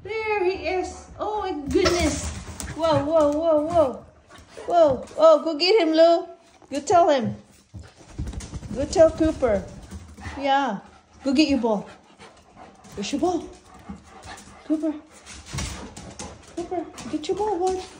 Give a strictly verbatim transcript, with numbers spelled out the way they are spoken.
There he is. Oh my goodness. Whoa, whoa, whoa, whoa. Whoa. Oh, go get him, Lou. Go tell him. Go tell Cooper. Yeah. Go get your ball. Where's your ball? Cooper. Cooper, get your ball, boy.